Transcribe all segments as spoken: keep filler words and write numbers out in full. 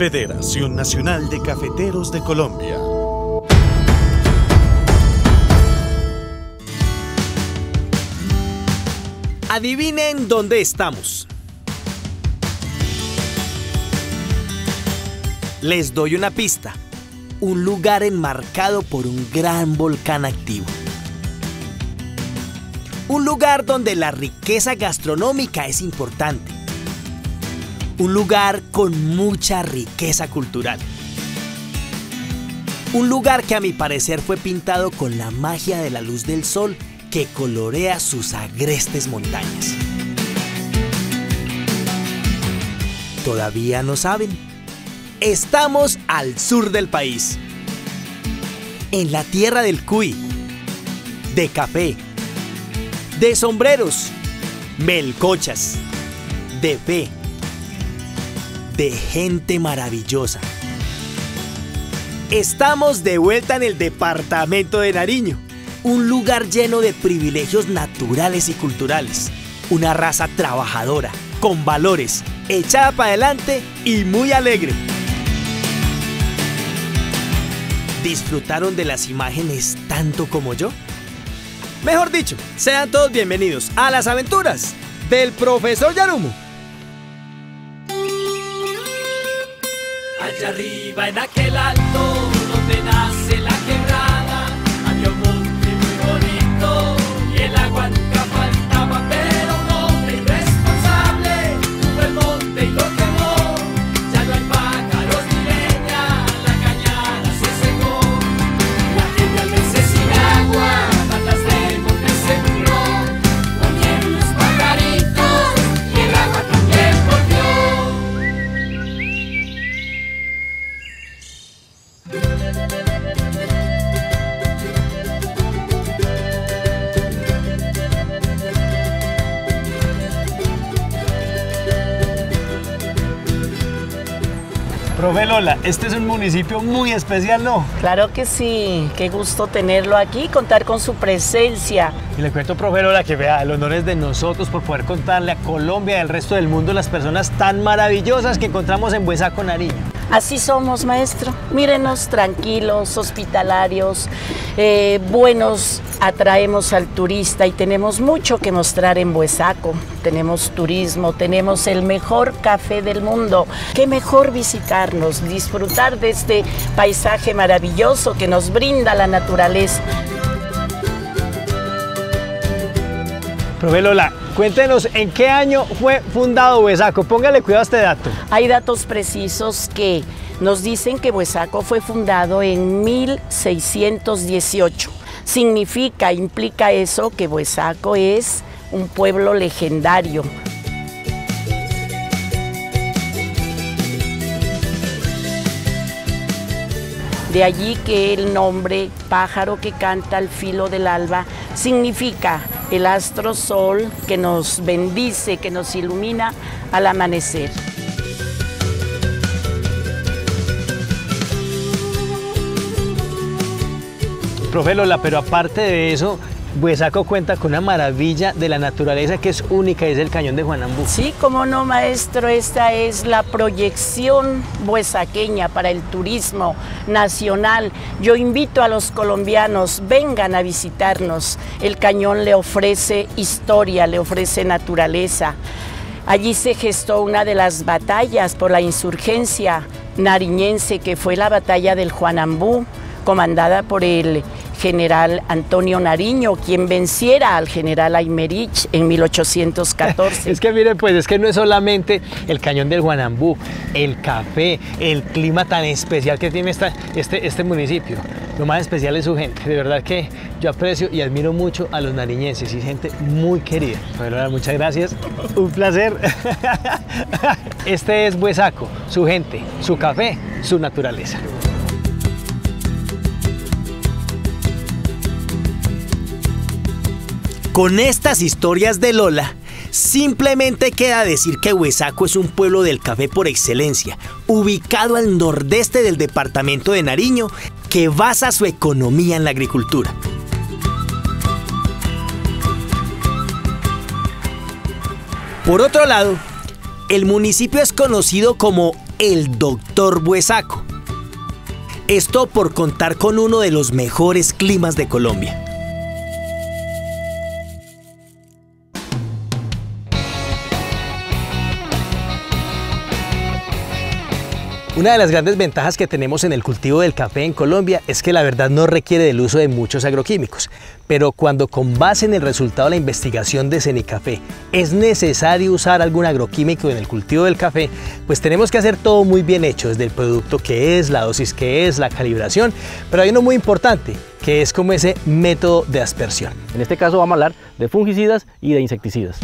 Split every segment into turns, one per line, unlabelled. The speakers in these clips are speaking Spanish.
Federación Nacional de Cafeteros de Colombia.
Adivinen dónde estamos. Les doy una pista. Un lugar enmarcado por un gran volcán activo. Un lugar donde la riqueza gastronómica es importante. Un lugar con mucha riqueza cultural. Un lugar que a mi parecer fue pintado con la magia de la luz del sol que colorea sus agrestes montañas. ¿Todavía no saben? Estamos al sur del país, en la tierra del cuy, de café, de sombreros, melcochas, de fe, de gente maravillosa. Estamos de vuelta en el departamento de Nariño, un lugar lleno de privilegios naturales y culturales, una raza trabajadora, con valores, echada para adelante y muy alegre. ¿Disfrutaron de las imágenes tanto como yo? Mejor dicho, sean todos bienvenidos a las aventuras del profesor Yarumo.
Allá arriba en aquel alto donde nace la quebrada, había un monte muy bonito y el agua nunca faltaba, pero un hombre irresponsable tuvo el monte y lo quemó. Ya no hay pájaros ni leña, la cañada se secó. La gente al verse sin agua, patas de monte se murió. Comieron los pajaritos y el agua también volvió.
Profe Lola, este es un municipio muy especial, ¿no?
Claro que sí, qué gusto tenerlo aquí, contar con su presencia.
Y le cuento, profe Lola, que vea, el honor es de nosotros por poder contarle a Colombia y al resto del mundo las personas tan maravillosas que encontramos en Buesaco, Nariño.
Así somos, maestro. Mírenos tranquilos, hospitalarios, eh, buenos, atraemos al turista y tenemos mucho que mostrar en Buesaco. Tenemos turismo, tenemos el mejor café del mundo. Qué mejor visitarnos, disfrutar de este paisaje maravilloso que nos brinda la naturaleza.
Profe Lola, cuéntenos en qué año fue fundado Buesaco. Póngale cuidado a este dato.
Hay datos precisos que nos dicen que Buesaco fue fundado en mil seiscientos dieciocho. Significa, implica eso que Buesaco es un pueblo legendario. De allí que el nombre pájaro que canta al filo del alba significa el astro sol que nos bendice, que nos ilumina al amanecer.
Profe Lola, pero aparte de eso, Buesaco cuenta con una maravilla de la naturaleza que es única, y es el Cañón de Juanambú.
Sí, cómo no, maestro, esta es la proyección buesaqueña para el turismo nacional. Yo invito a los colombianos, vengan a visitarnos. El cañón le ofrece historia, le ofrece naturaleza. Allí se gestó una de las batallas por la insurgencia nariñense, que fue la batalla del Juanambú, comandada por el general Antonio Nariño, quien venciera al general Aymerich en mil ochocientos catorce.
Es que miren, pues es que no es solamente el Cañón del Juanambú, el café, el clima tan especial que tiene esta, este, este municipio. Lo más especial es su gente. De verdad que yo aprecio y admiro mucho a los nariñenses, y gente muy querida. Bueno, muchas gracias, un placer. Este es Buesaco, su gente, su café, su naturaleza.
Con estas historias de Lola, simplemente queda decir que Buesaco es un pueblo del café por excelencia, ubicado al nordeste del departamento de Nariño, que basa su economía en la agricultura. Por otro lado, el municipio es conocido como el doctor Buesaco. Esto por contar con uno de los mejores climas de Colombia.
Una de las grandes ventajas que tenemos en el cultivo del café en Colombia es que la verdad no requiere del uso de muchos agroquímicos, pero cuando con base en el resultado de la investigación de Cenicafé es necesario usar algún agroquímico en el cultivo del café, pues tenemos que hacer todo muy bien hecho, desde el producto que es, la dosis que es, la calibración, pero hay uno muy importante, que es como ese método de aspersión.
En este caso vamos a hablar de fungicidas y de insecticidas.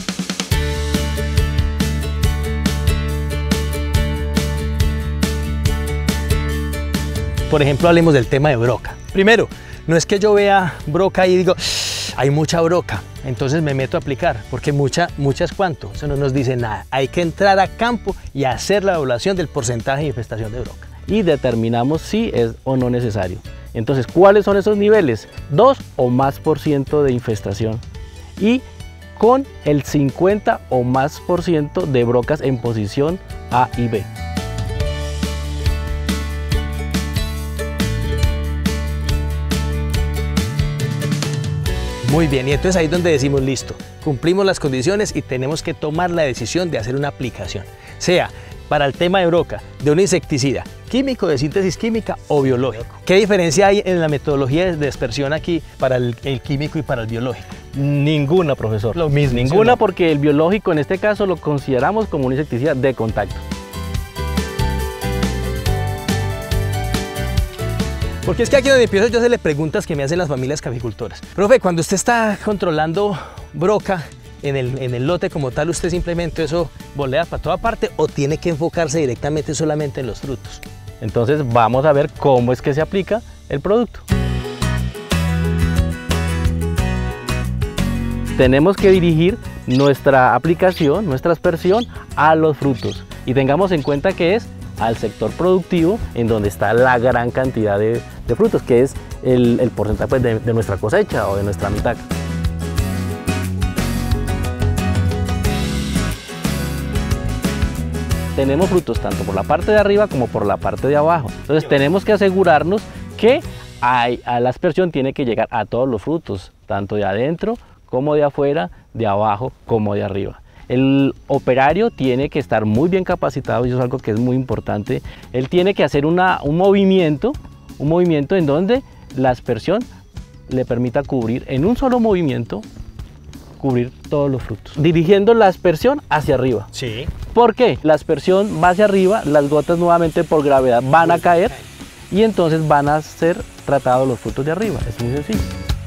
Por ejemplo, hablemos del tema de broca. Primero, no es que yo vea broca y digo, hay mucha broca, entonces me meto a aplicar, porque mucha, mucha es cuánto, eso no nos dice nada. Hay que entrar a campo y hacer la evaluación del porcentaje de infestación de broca.
Y determinamos si es o no necesario. Entonces, ¿cuáles son esos niveles? dos o más por ciento de infestación y con el cincuenta o más por ciento de brocas en posición A y B.
Muy bien, y entonces ahí es donde decimos listo, cumplimos las condiciones y tenemos que tomar la decisión de hacer una aplicación, sea para el tema de broca, de un insecticida, químico, de síntesis química o biológico. ¿Qué diferencia hay en la metodología de dispersión aquí para el, el químico y para el biológico?
Ninguna, profesor.
Lo mismo.
Ninguna,
¿sí?
Porque el biológico en este caso lo consideramos como un insecticida de contacto.
Porque es que aquí donde empiezo yo hacerle preguntas que me hacen las familias caficultoras. Profe, cuando usted está controlando broca en el, en el lote como tal, ¿usted simplemente eso bolea para toda parte o tiene que enfocarse directamente solamente en los frutos?
Entonces vamos a ver cómo es que se aplica el producto. Tenemos que dirigir nuestra aplicación, nuestra aspersión a los frutos y tengamos en cuenta que es al sector productivo en donde está la gran cantidad de, de frutos, que es el, el porcentaje pues, de, de nuestra cosecha o de nuestra mitad. Tenemos frutos tanto por la parte de arriba como por la parte de abajo, entonces tenemos que asegurarnos que hay, a la aspersión tiene que llegar a todos los frutos, tanto de adentro como de afuera, de abajo como de arriba. El operario tiene que estar muy bien capacitado y eso es algo que es muy importante. Él tiene que hacer una, un movimiento, un movimiento en donde la aspersión le permita cubrir en un solo movimiento, cubrir todos los frutos, dirigiendo la aspersión hacia arriba.
Sí.
¿Por qué? La aspersión va hacia arriba, las gotas nuevamente por gravedad van a caer y entonces van a ser tratados los frutos de arriba. Es muy sencillo.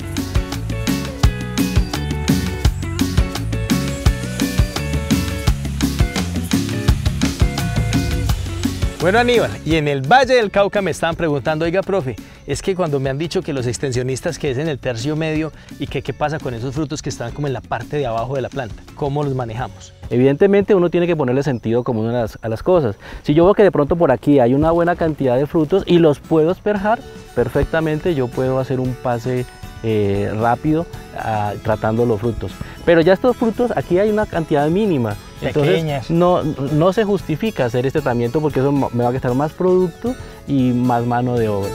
Bueno, Aníbal, y en el Valle del Cauca me estaban preguntando, oiga, profe, es que cuando me han dicho que los extensionistas que es en el tercio medio y que qué pasa con esos frutos que están como en la parte de abajo de la planta, ¿cómo los manejamos?
Evidentemente uno tiene que ponerle sentido común a las, a las cosas. Si yo veo que de pronto por aquí hay una buena cantidad de frutos y los puedo asperjar, perfectamente yo puedo hacer un pase eh, rápido uh, tratando los frutos. Pero ya estos frutos, aquí hay una cantidad mínima. Entonces
Pequeñas.
no, no se justifica hacer este tratamiento porque eso me va a gastar más producto y más mano de obra.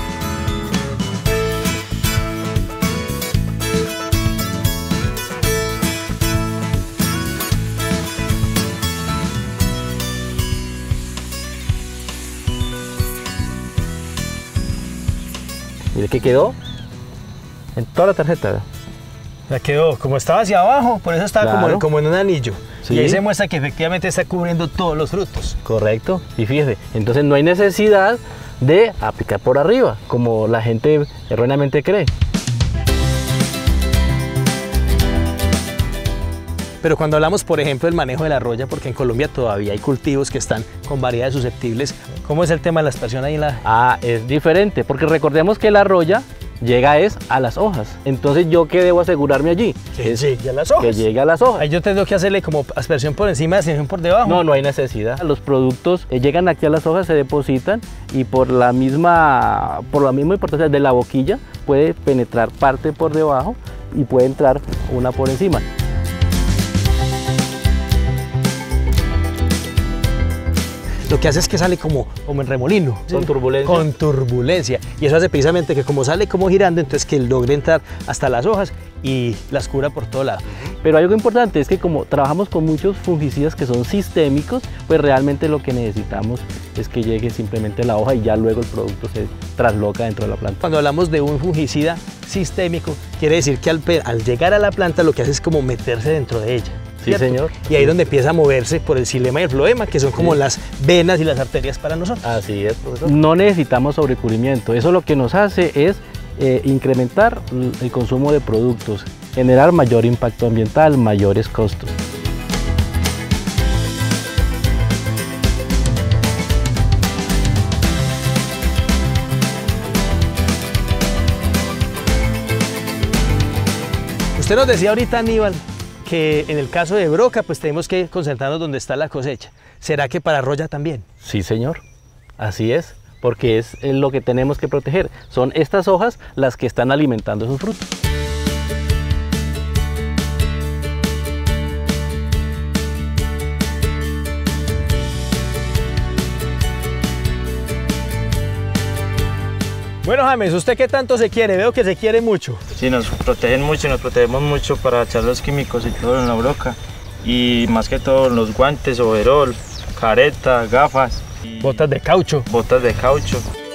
Mire que quedó en toda la tarjeta.
La quedó, como estaba hacia abajo, por eso estaba
Claro.
como, como en un anillo.
Sí.
Y ahí se muestra que efectivamente está cubriendo todos los frutos.
Correcto, y fíjese, entonces no hay necesidad de aplicar por arriba, como la gente erróneamente cree.
Pero cuando hablamos, por ejemplo, del manejo de la roya, porque en Colombia todavía hay cultivos que están con variedades susceptibles, ¿cómo es el tema de la aspersión ahí en la...?
Ah, es diferente, porque recordemos que la roya llega es a las hojas. Entonces, ¿yo qué debo asegurarme allí?
Que
Es
llegue a las hojas.
que llegue a las hojas.
Ahí yo tengo que hacerle como aspersión por encima, aspersión por debajo.
No, no hay necesidad. Los productos eh, llegan aquí a las hojas, se depositan y por la misma, por la misma importancia de la boquilla puede penetrar parte por debajo y puede entrar una por encima.
lo que hace es que sale como, como en remolino.
Con turbulencia.
Con turbulencia. Y eso hace precisamente que como sale como girando, entonces que logre entrar hasta las hojas y las cubra por todo lado.
Pero algo importante es que como trabajamos con muchos fungicidas que son sistémicos, pues realmente lo que necesitamos es que llegue simplemente la hoja y ya luego el producto se trasloca dentro de la planta.
Cuando hablamos de un fungicida sistémico, quiere decir que al, al llegar a la planta lo que hace es como meterse dentro de ella.
Sí,
¿cierto?
señor.
Y ahí es donde empieza a moverse por el xilema y el floema, que son como
Sí.
las venas y las arterias para nosotros.
Así es, profesor. No necesitamos sobrecubrimiento. Eso lo que nos hace es eh, incrementar el consumo de productos, generar mayor impacto ambiental, mayores costos.
Usted nos decía ahorita, Aníbal, que en el caso de broca, pues tenemos que concentrarnos donde está la cosecha. ¿Será que para roya también?
Sí, señor. Así es, porque es lo que tenemos que proteger. Son estas hojas las que están alimentando esos frutos.
Bueno, James, ¿usted qué tanto se quiere? Veo que se quiere mucho.
Sí, nos protegen mucho, nos protegemos mucho para echar los químicos y todo en la broca. Y más que todo los guantes, overol, careta, gafas. Y
Botas de caucho.
botas de caucho.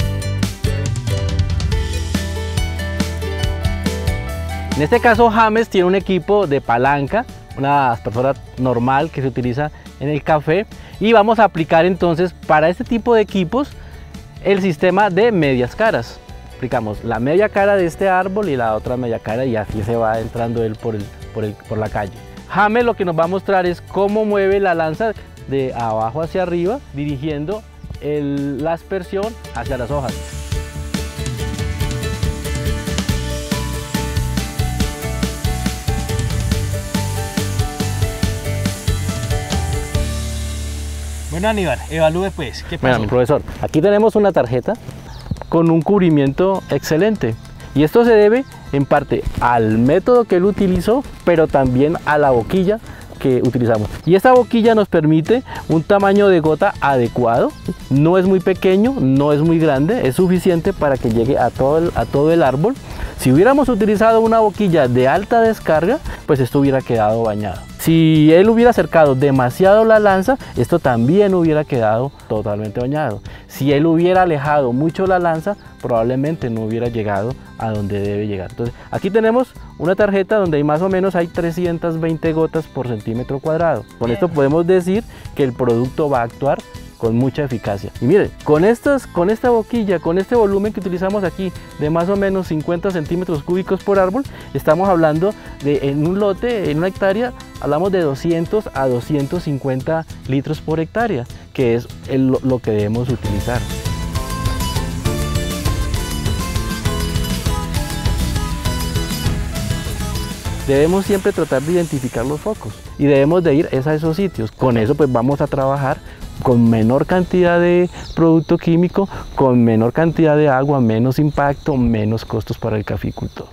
En este caso, James tiene un equipo de palanca, una aspersora normal que se utiliza en el café, y vamos a aplicar entonces para este tipo de equipos el sistema de medias caras. Aplicamos la media cara de este árbol y la otra media cara, y así se va entrando él por, el, por, el, por la calle. James lo que nos va a mostrar es cómo mueve la lanza de abajo hacia arriba, dirigiendo el, la aspersión hacia las hojas.
Bueno, Aníbal, evalúe pues, ¿qué
Bueno,
pasó?
mi profesor, aquí tenemos una tarjeta con un cubrimiento excelente, y esto se debe en parte al método que él utilizó, pero también a la boquilla que utilizamos. Y esta boquilla nos permite un tamaño de gota adecuado, no es muy pequeño, no es muy grande, es suficiente para que llegue a todo el, a todo el árbol. Si hubiéramos utilizado una boquilla de alta descarga, pues esto hubiera quedado bañado. Si él hubiera acercado demasiado la lanza, esto también hubiera quedado totalmente bañado. Si él hubiera alejado mucho la lanza, probablemente no hubiera llegado a donde debe llegar. Entonces, aquí tenemos una tarjeta donde hay más o menos hay trescientas veinte gotas por centímetro cuadrado. Con esto podemos decir que el producto va a actuar con mucha eficacia. Y miren, con, estas, con esta boquilla, con este volumen que utilizamos aquí de más o menos cincuenta centímetros cúbicos por árbol, estamos hablando de, en un lote, en una hectárea, hablamos de doscientos a doscientos cincuenta litros por hectárea, que es el, lo que debemos utilizar. Debemos siempre tratar de identificar los focos y debemos de ir a esos sitios. Con eso pues vamos a trabajar con menor cantidad de producto químico, con menor cantidad de agua, menos impacto, menos costos para el caficultor.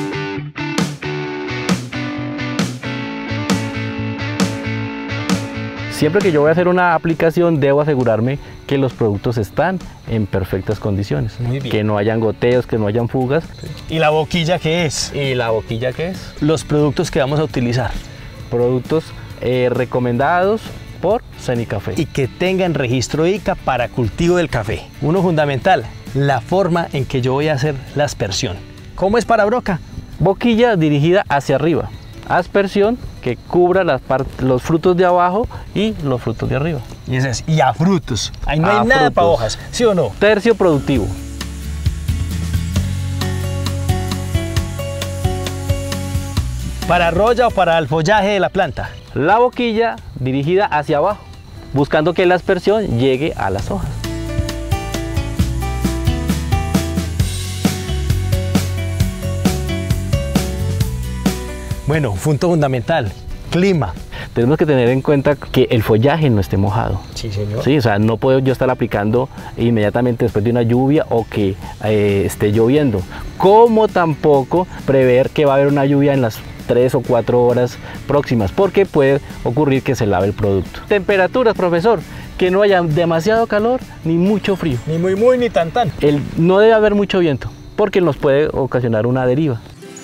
Siempre que yo voy a hacer una aplicación, debo asegurarme que los productos están en perfectas condiciones.
Muy bien.
Que no hayan goteos, que no hayan fugas.
¿Y la boquilla qué es?
¿Y la boquilla qué es?
Los productos que vamos a utilizar.
Productos eh, recomendados por Cenicafé.
Y que tengan registro I C A para cultivo del café. Uno fundamental, la forma en que yo voy a hacer la aspersión. ¿Cómo es para broca?
Boquilla dirigida hacia arriba. Aspersión que cubra las los frutos de abajo y los frutos de arriba.
Y, ese es, y a frutos. Ahí no
A
hay nada
frutos.
para hojas, ¿sí o no?
Tercio productivo.
¿Para roya o para el follaje de la planta?
La boquilla dirigida hacia abajo, buscando que la aspersión llegue a las hojas.
Bueno, punto fundamental, clima.
Tenemos que tener en cuenta que el follaje no esté mojado.
Sí, señor.
Sí, o sea, no puedo yo estar aplicando inmediatamente después de una lluvia o que eh, esté lloviendo. Como tampoco prever que va a haber una lluvia en las tres o cuatro horas próximas, porque puede ocurrir que se lave el producto. Temperaturas, profesor. que no haya demasiado calor ni mucho frío.
Ni muy muy ni tan tan.
El, no debe haber mucho viento porque nos puede ocasionar una deriva.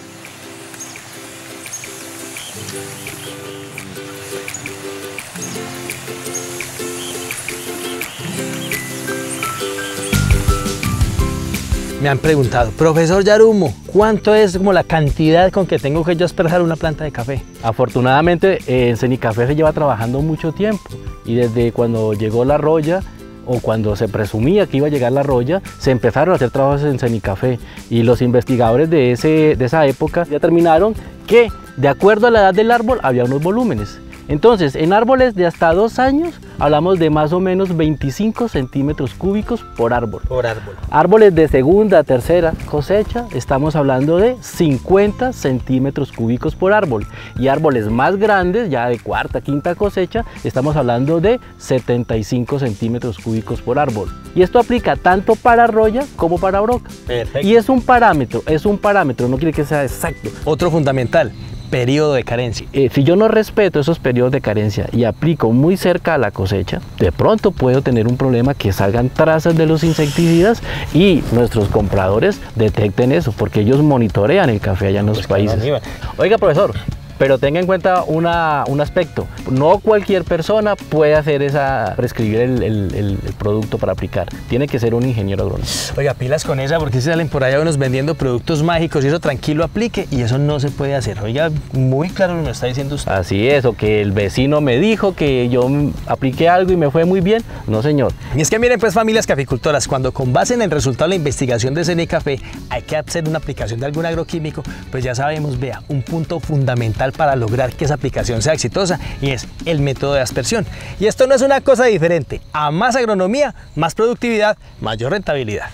Me han preguntado, profesor Yarumo, ¿cuánto es como la cantidad con que tengo que yo aspersar una planta de café?
Afortunadamente eh, en Cenicafé se lleva trabajando mucho tiempo y desde cuando llegó la roya o cuando se presumía que iba a llegar la roya, se empezaron a hacer trabajos en Cenicafé y los investigadores de, ese, de esa época determinaron que de acuerdo a la edad del árbol había unos volúmenes. Entonces, en árboles de hasta dos años hablamos de más o menos veinticinco centímetros cúbicos por árbol.
Por árbol.
Árboles de segunda, tercera cosecha, estamos hablando de cincuenta centímetros cúbicos por árbol. Y árboles más grandes, ya de cuarta, quinta cosecha, estamos hablando de setenta y cinco centímetros cúbicos por árbol. Y esto aplica tanto para roya como para broca.
Perfecto.
Y es un parámetro, es un parámetro, no quiere que sea exacto.
Otro fundamental, periodo de carencia.
Eh, si yo no respeto esos periodos de carencia y aplico muy cerca a la cosecha, de pronto puedo tener un problema que salgan trazas de los insecticidas y nuestros compradores detecten eso, porque ellos monitorean el café allá en los
Pues
países.
claro,
Oiga, profesor, pero tenga en cuenta una, un aspecto. No cualquier persona puede hacer esa, prescribir el, el, el, el producto para aplicar. Tiene que ser un ingeniero agrónomo.
Oiga, pilas con esa porque si salen por allá unos vendiendo productos mágicos y eso tranquilo aplique y eso no se puede hacer. Oiga, muy claro lo que está diciendo usted.
Así es, o que el vecino me dijo que yo apliqué algo y me fue muy bien. No, señor.
Y es que miren pues, familias caficultoras, cuando con base en el resultado de la investigación de Cenicafé hay que hacer una aplicación de algún agroquímico, pues ya sabemos, vea, un punto fundamental para lograr que esa aplicación sea exitosa y es el método de aspersión. Y esto no es una cosa diferente. A más agronomía, más productividad, mayor rentabilidad.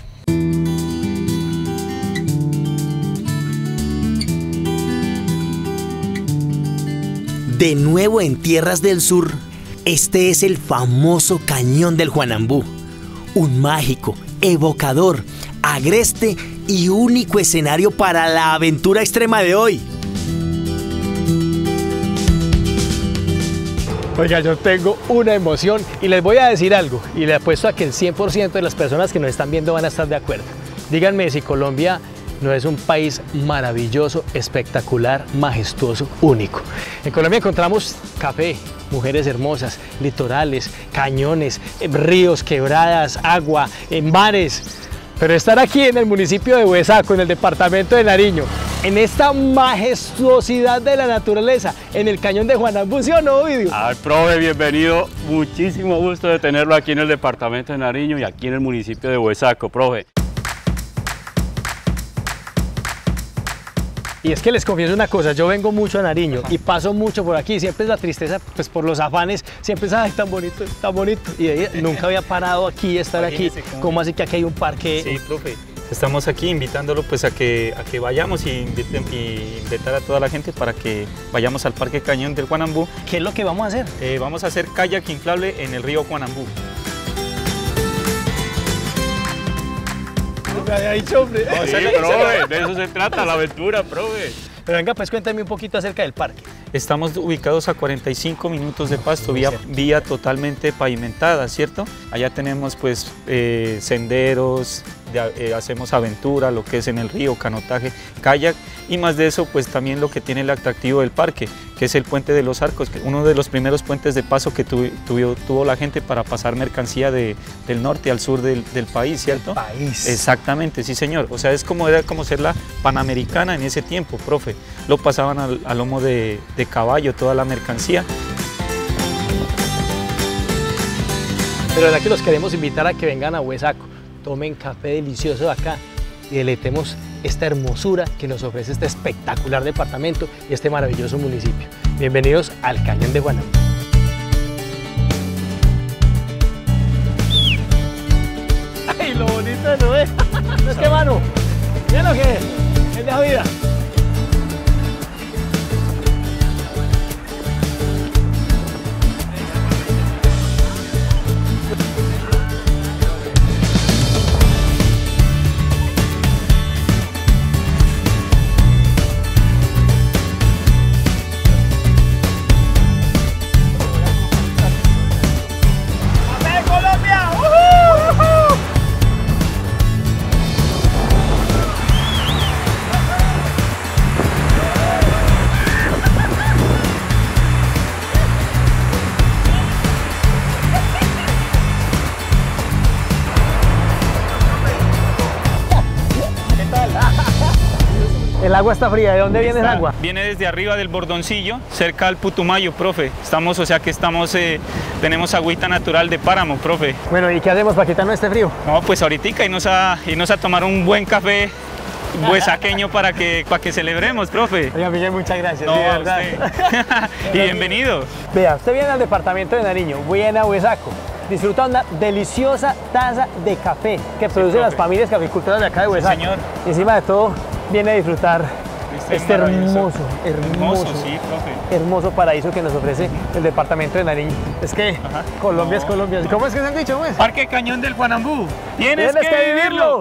De nuevo en tierras del sur, este es el famoso Cañón del Juanambú, un mágico, evocador, agreste y único escenario para la aventura extrema de hoy.
Oiga, yo tengo una emoción y les voy a decir algo y le apuesto a que el cien por ciento de las personas que nos están viendo van a estar de acuerdo. Díganme si Colombia no es un país maravilloso, espectacular, majestuoso, único. En Colombia encontramos café, mujeres hermosas, litorales, cañones, ríos, quebradas, agua, mares. Pero estar aquí en el municipio de Huesaco, en el departamento de Nariño, en esta majestuosidad de la naturaleza, en el cañón de Juanambú, ¿sí o no, Ovidio?
Ay, profe, bienvenido. Muchísimo gusto de tenerlo aquí en el departamento de Nariño y aquí en el municipio de Huesaco, profe.
Y es que les confieso una cosa, yo vengo mucho a Nariño y paso mucho por aquí, siempre es la tristeza, pues por los afanes, siempre es, ay, tan bonito, tan bonito. Y ahí, nunca había parado aquí, estar aquí. ¿Cómo así que aquí hay un parque?
Sí, profe. Estamos aquí invitándolo pues a que, a que vayamos y, inviten, y invitar a toda la gente para que vayamos al Parque Cañón del Juanambú.
¿Qué es lo que vamos a hacer?
Eh, vamos a hacer kayak inflable en el río Juanambú.
Me había dicho, hombre.
No, sí, profe, de eso se trata la aventura, profe.
Pero venga, pues cuéntame un poquito acerca del parque.
Estamos ubicados a cuarenta y cinco minutos de Pasto, vía, vía totalmente pavimentada, ¿cierto? Allá tenemos pues eh, senderos, de, eh, hacemos aventura, lo que es en el río, canotaje, kayak y más de eso pues también lo que tiene el atractivo del parque, que es el Puente de los Arcos, que uno de los primeros puentes de paso que tu, tuvo, tuvo la gente para pasar mercancía de, del norte al sur del, del país, ¿cierto?
El país.
Exactamente, sí señor. O sea, es como era como ser la Panamericana en ese tiempo, profe. Lo pasaban al, al lomo de, de caballo, toda la mercancía.
Pero la verdad que los queremos invitar a que vengan a Huesaco, tomen café delicioso de acá y deleitemos esta hermosura que nos ofrece este espectacular departamento y este maravilloso municipio. Bienvenidos al Cañón de Juanambú. ¡Ay, lo bonito no es! ¿No es que, mano? ¿Qué es lo que es? Es de la vida. El agua está fría. ¿De dónde viene el agua?
Viene desde arriba del Bordoncillo, cerca al Putumayo, profe. Estamos, o sea que estamos, eh, tenemos agüita natural de páramo, profe.
Bueno, ¿y qué hacemos para quitarnos este frío?
No, pues ahorita irnos a, irnos a tomar un buen café huesaqueño para que, para que celebremos, profe.
Oiga, Miguel, muchas gracias.
No,
de verdad.
y bienvenido.
Vea, usted viene al departamento de Nariño, viene a Huesaco, disfruta una deliciosa taza de café que producen las familias caficultoras de acá de Huesaco.
Sí, señor.
Y encima de todo, viene a disfrutar
Este,
este hermoso, hermoso,
hermoso, sí, profe.
hermoso paraíso que nos ofrece el departamento de Nariño. Es que
Ajá.
Colombia
No.
es Colombia. ¿Cómo es que se han dicho, pues?
Parque Cañón del Guanambú. Tienes,
Tienes que vivirlo.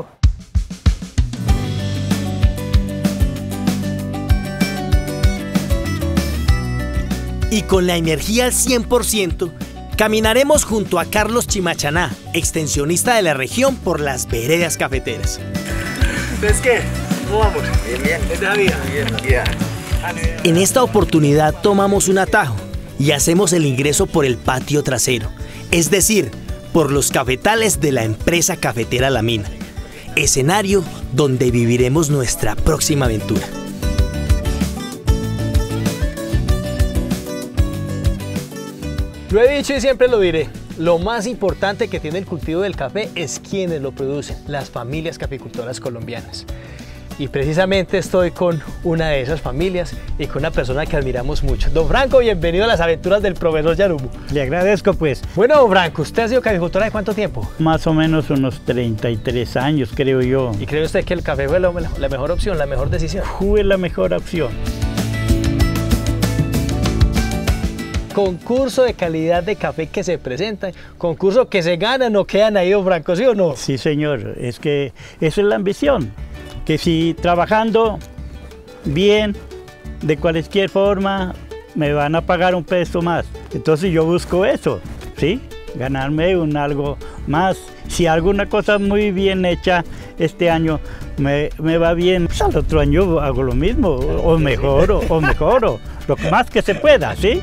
Y con la energía al cien por ciento, caminaremos junto a Carlos Chimachaná, extensionista de la región, por las veredas cafeteras.
¿Entonces qué? ¿Cómo vamos?
Bien, bien.
¿Es de la vida?
Bien, bien.
En esta oportunidad tomamos un atajo y hacemos el ingreso por el patio trasero, es decir, por los cafetales de la empresa cafetera La Mina, escenario donde viviremos nuestra próxima aventura.
Lo he dicho y siempre lo diré. Lo más importante que tiene el cultivo del café es quienes lo producen, las familias caficultoras colombianas. Y precisamente estoy con una de esas familias y con una persona que admiramos mucho. Don Franco, bienvenido a las aventuras del profesor Yarumo.
Le agradezco pues.
Bueno, don Franco, ¿usted ha sido caficultora de cuánto tiempo?
Más o menos unos treinta y tres años, creo yo.
¿Y cree usted que el café fue la, la mejor opción, la mejor decisión?
Fue la mejor opción.
Concurso de calidad de café que se presenta, concurso que se gana, no quedan ahí, don Franco, ¿sí o no?
Sí, señor, es que esa es la ambición, que si trabajando bien, de cualquier forma, me van a pagar un peso más. Entonces yo busco eso, ¿sí? Ganarme un algo más. Si alguna cosa muy bien hecha este año me, me va bien, pues al otro año hago lo mismo, o mejoro, o mejoro, lo más que se pueda, ¿sí?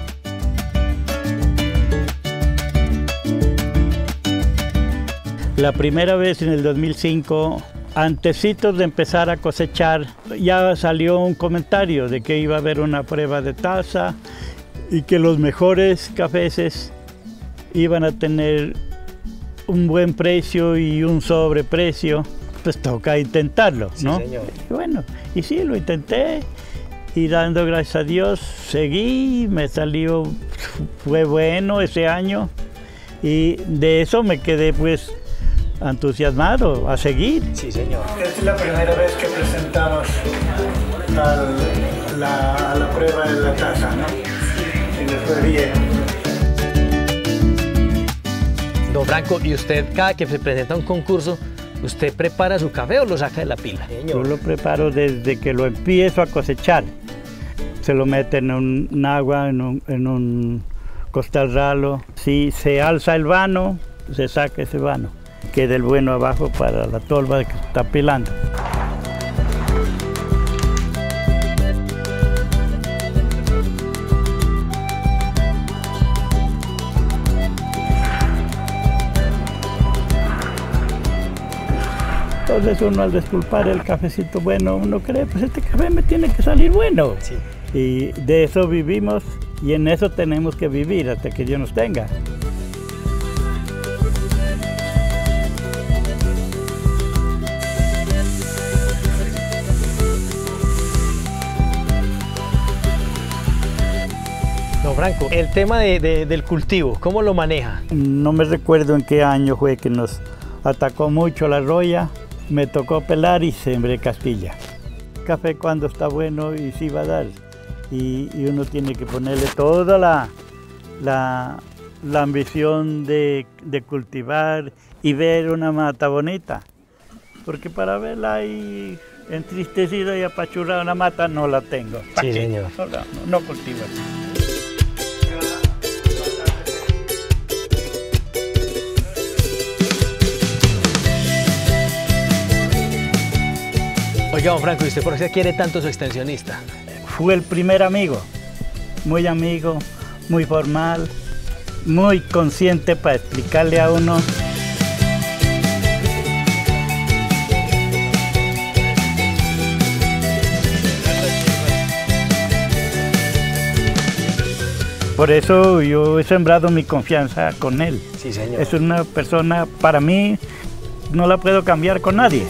La primera vez en el dos mil cinco, antecitos de empezar a cosechar, ya salió un comentario de que iba a haber una prueba de taza y que los mejores cafés iban a tener un buen precio y un sobreprecio. Pues toca intentarlo, ¿no?
Sí, señor.
Y bueno, y sí, lo intenté y dando gracias a Dios seguí, me salió, fue bueno ese año y de eso me quedé pues entusiasmado a seguir.
Sí, señor.
Esta es la primera vez que presentamos a la, a la prueba de la taza, ¿no? Y nos fue bien.
Don Franco, ¿y usted cada que se presenta un concurso, usted prepara su café o lo saca de la pila?
Yo lo preparo desde que lo empiezo a cosechar. Se lo mete en un, un agua, en un, en un costal ralo. Si se alza el vano, se saca ese vano. Queda el bueno abajo para la tolva que se está pilando. Entonces uno al despulpar el cafecito bueno, uno cree, pues este café me tiene que salir bueno.
Sí.
Y de eso vivimos y en eso tenemos que vivir hasta que Dios nos tenga.
Don Franco, el tema de, de, del cultivo, ¿cómo lo maneja?
No me recuerdo en qué año fue que nos atacó mucho la roya, me tocó pelar y sembré Castilla. Café cuando está bueno y sí va a dar, y, y uno tiene que ponerle toda la, la, la ambición de, de cultivar y ver una mata bonita, porque para verla ahí entristecida y apachurrada una mata no la tengo.
Sí, señor.
No, no, no cultivo.
Oiga, don Franco, ¿y usted por qué quiere tanto su extensionista?
Fue el primer amigo, muy amigo, muy formal, muy consciente para explicarle a uno. Por eso yo he sembrado mi confianza con él.
Sí, señor.
Es una persona, para mí, no la puedo cambiar con nadie.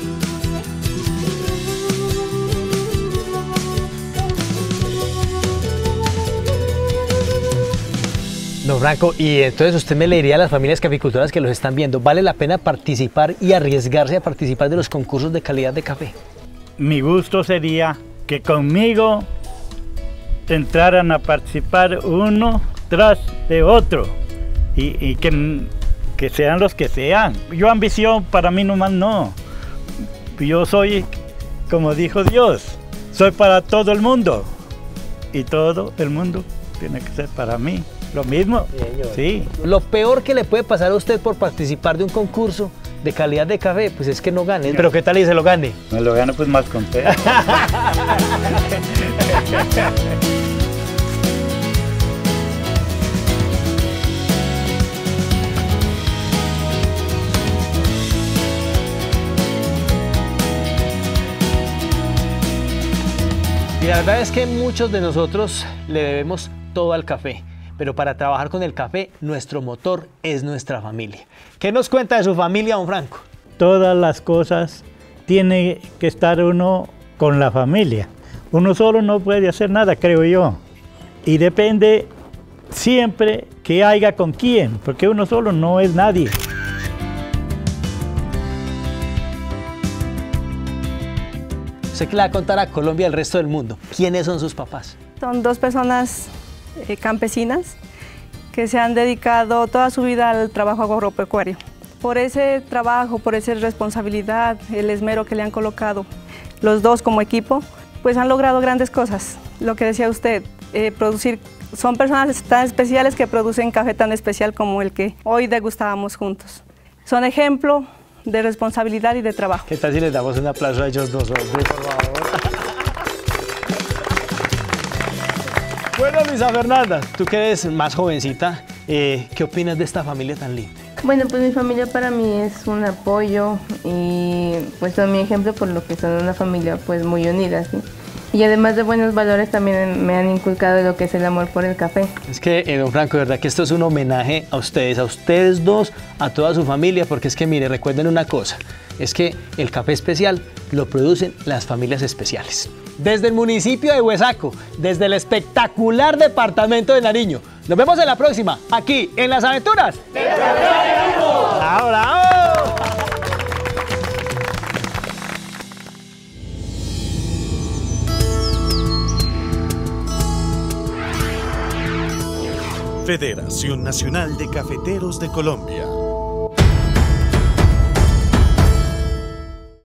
Don Franco, y entonces usted me le diría a las familias caficultoras que los están viendo, ¿vale la pena participar y arriesgarse a participar de los concursos de calidad de café?
Mi gusto sería que conmigo entraran a participar uno tras de otro y, y que, que sean los que sean. Yo ambición para mí nomás no. Yo soy, como dijo Dios, soy para todo el mundo y todo el mundo tiene que ser para mí. Lo mismo, sí.
Lo peor que le puede pasar a usted por participar de un concurso de calidad de café, pues es que no gane. Pero ¿qué tal y se lo gane?
Me lo gano pues más contento.
Y la verdad es que muchos de nosotros le debemos todo al café. Pero para trabajar con el café, nuestro motor es nuestra familia. ¿Qué nos cuenta de su familia, don Franco?
Todas las cosas tiene que estar uno con la familia. Uno solo no puede hacer nada, creo yo. Y depende siempre que haya con quién, porque uno solo no es nadie.
Usted que le va a contar a Colombia y al resto del mundo, ¿quiénes son sus papás?
Son dos personas eh, campesinas que se han dedicado toda su vida al trabajo agropecuario. Por ese trabajo, por esa responsabilidad, el esmero que le han colocado los dos como equipo, pues han logrado grandes cosas. Lo que decía usted, eh, producir, son personas tan especiales que producen café tan especial como el que hoy degustábamos juntos. Son ejemplo de responsabilidad y de trabajo.
¿Qué tal si les damos un aplauso a ellos dos, hombre, por favor? Bueno, Luisa Fernanda, tú que eres más jovencita, eh, ¿qué opinas de esta familia tan linda?
Bueno, pues mi familia para mí es un apoyo y pues son mi ejemplo por lo que son una familia pues muy unida, ¿sí? Y además de buenos valores también me han inculcado lo que es el amor por el café.
Es que, eh, don Franco, de verdad que esto es un homenaje a ustedes, a ustedes dos, a toda su familia, porque es que, mire, recuerden una cosa, es que el café especial lo producen las familias especiales. Desde el municipio de Huesaco, desde el espectacular departamento de Nariño. Nos vemos en la próxima, aquí, en Las Aventuras del Café. ¡Bravo, bravo!
Federación Nacional de Cafeteros de Colombia.